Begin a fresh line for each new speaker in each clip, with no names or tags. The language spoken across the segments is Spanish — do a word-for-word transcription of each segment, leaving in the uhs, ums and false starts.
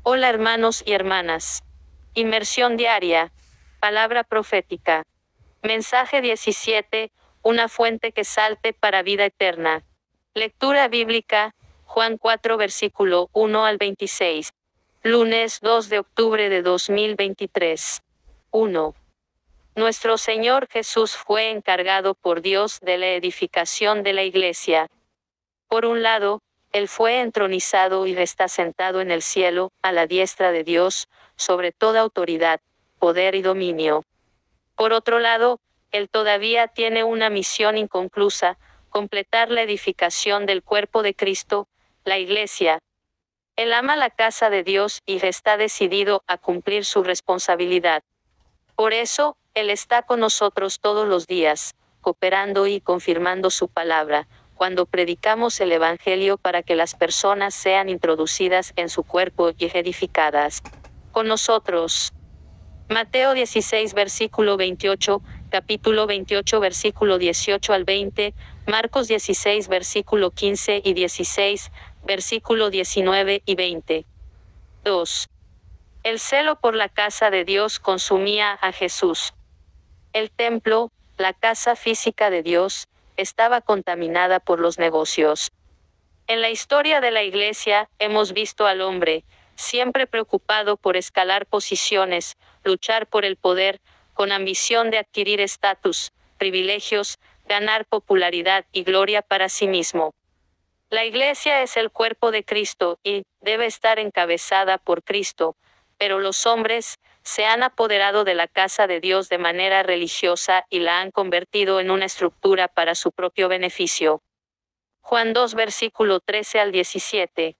Hola hermanos y hermanas. Inmersión diaria. Palabra profética. Mensaje diecisiete. Una fuente que salte para vida eterna. Lectura bíblica. Juan cuatro versículo uno al veintiséis. Lunes dos de octubre de dos mil veintitrés. uno. Nuestro Señor Jesús fue encargado por Dios de la edificación de la iglesia. Por un lado, Él fue entronizado y está sentado en el cielo, a la diestra de Dios, sobre toda autoridad, poder y dominio. Por otro lado, Él todavía tiene una misión inconclusa: completar la edificación del cuerpo de Cristo, la Iglesia. Él ama la casa de Dios y está decidido a cumplir su responsabilidad. Por eso, Él está con nosotros todos los días, cooperando y confirmando su palabra, cuando predicamos el Evangelio para que las personas sean introducidas en su cuerpo y edificadas. Con nosotros. Mateo dieciséis versículo veintiocho, capítulo veintiocho versículo dieciocho al veinte, Marcos dieciséis versículo quince y dieciséis, versículo diecinueve y veinte. dos. El celo por la casa de Dios consumía a Jesús. El templo, la casa física de Dios, estaba contaminada por los negocios. En la historia de la Iglesia, hemos visto al hombre, siempre preocupado por escalar posiciones, luchar por el poder, con ambición de adquirir estatus, privilegios, ganar popularidad y gloria para sí mismo. La Iglesia es el cuerpo de Cristo y debe estar encabezada por Cristo, pero los hombres se han apoderado de la casa de Dios de manera religiosa y la han convertido en una estructura para su propio beneficio. Juan dos versículo trece al diecisiete.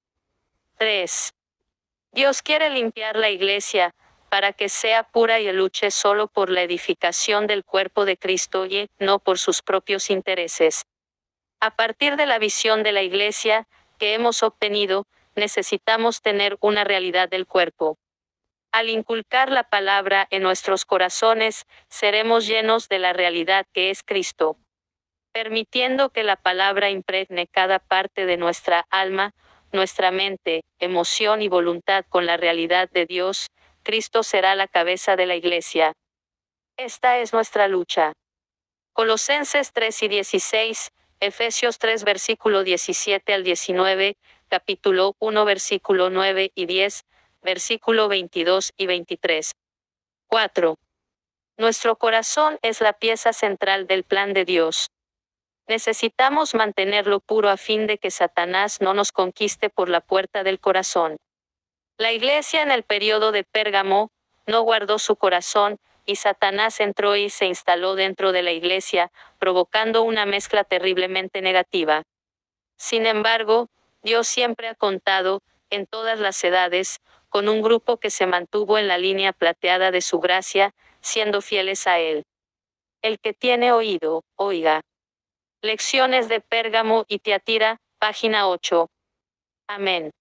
tres. Dios quiere limpiar la iglesia, para que sea pura y luche solo por la edificación del cuerpo de Cristo y no por sus propios intereses. A partir de la visión de la iglesia que hemos obtenido, necesitamos tener una realidad del cuerpo. Al inculcar la palabra en nuestros corazones, seremos llenos de la realidad que es Cristo. Permitiendo que la palabra impregne cada parte de nuestra alma, nuestra mente, emoción y voluntad con la realidad de Dios, Cristo será la cabeza de la iglesia. Esta es nuestra lucha. Colosenses tres y dieciséis, Efesios tres versículo diecisiete al diecinueve, capítulo uno versículo nueve y diez, versículo veintidós y veintitrés. cuatro. Nuestro corazón es la pieza central del plan de Dios. Necesitamos mantenerlo puro a fin de que Satanás no nos conquiste por la puerta del corazón. La iglesia en el período de Pérgamo no guardó su corazón, y Satanás entró y se instaló dentro de la iglesia, provocando una mezcla terriblemente negativa. Sin embargo, Dios siempre ha contado, en todas las edades, con un grupo que se mantuvo en la línea plateada de su gracia, siendo fieles a Él. El que tiene oído, oiga. Lecciones de Pérgamo y Tiatira, página ocho. Amén.